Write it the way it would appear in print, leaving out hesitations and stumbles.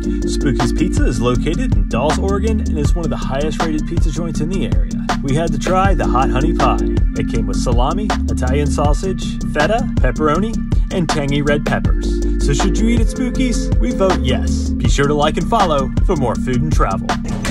Spooky's Pizza is located in Dalles, Oregon, and is one of the highest rated pizza joints in the area. We had to try the hot honey pie. It came with salami, Italian sausage, feta, pepperoni, and tangy red peppers. So should you eat at Spooky's? We vote yes. Be sure to like and follow for more food and travel.